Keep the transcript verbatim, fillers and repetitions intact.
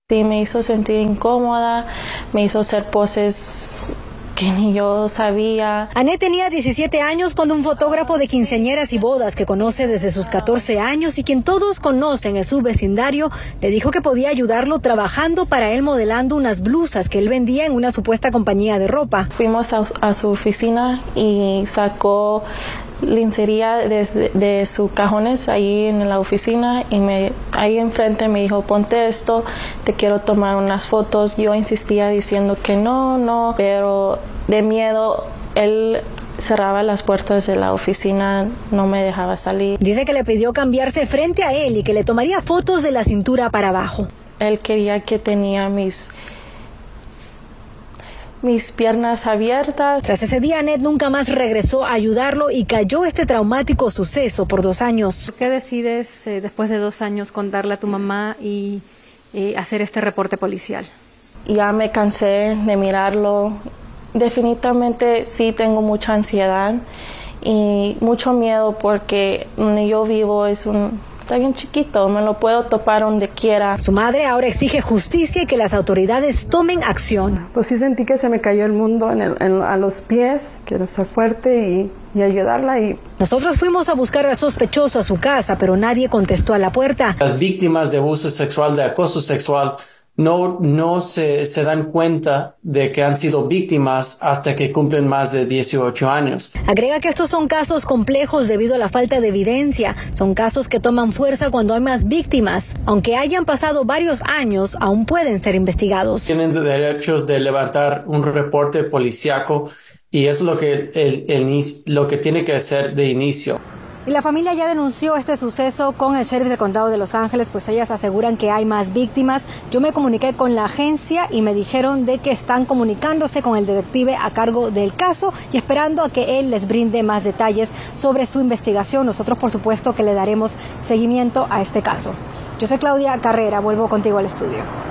Sí, me hizo sentir incómoda, me hizo hacer poses que ni yo sabía. Annette tenía diecisiete años cuando un fotógrafo de quinceañeras y bodas que conoce desde sus catorce años y quien todos conocen en su vecindario, le dijo que podía ayudarlo trabajando para él modelando unas blusas que él vendía en una supuesta compañía de ropa. Fuimos a, a su oficina y sacó lencería de, de sus cajones ahí en la oficina y me, ahí enfrente me dijo, ponte esto, te quiero tomar unas fotos. Yo insistía diciendo que no, no, pero de miedo él cerraba las puertas de la oficina, no me dejaba salir. Dice que le pidió cambiarse frente a él y que le tomaría fotos de la cintura para abajo. Él quería que tenía mis mis piernas abiertas. Tras ese día, Annette nunca más regresó a ayudarlo y cayó este traumático suceso por dos años. ¿Por qué decides, eh, después de dos años, contarle a tu mamá y eh, hacer este reporte policial? Ya me cansé de mirarlo. Definitivamente sí tengo mucha ansiedad y mucho miedo porque donde yo vivo es un... Está bien chiquito, me lo puedo topar donde quiera. Su madre ahora exige justicia y que las autoridades tomen acción. Pues sí sentí que se me cayó el mundo en el, en, a los pies. Quiero ser fuerte y, y ayudarla. Y... Nosotros fuimos a buscar al sospechoso a su casa, pero nadie contestó a la puerta. Las víctimas de abuso sexual, de acoso sexual, no, no se, se dan cuenta de que han sido víctimas hasta que cumplen más de dieciocho años. Agrega que estos son casos complejos debido a la falta de evidencia. Son casos que toman fuerza cuando hay más víctimas. Aunque hayan pasado varios años, aún pueden ser investigados. Tienen el derecho de levantar un reporte policíaco y es lo que, el, el, lo que tiene que hacer de inicio. Y la familia ya denunció este suceso con el sheriff del condado de Los Ángeles, pues ellas aseguran que hay más víctimas. Yo me comuniqué con la agencia y me dijeron de que están comunicándose con el detective a cargo del caso y esperando a que él les brinde más detalles sobre su investigación. Nosotros, por supuesto, que le daremos seguimiento a este caso. Yo soy Claudia Carrera, vuelvo contigo al estudio.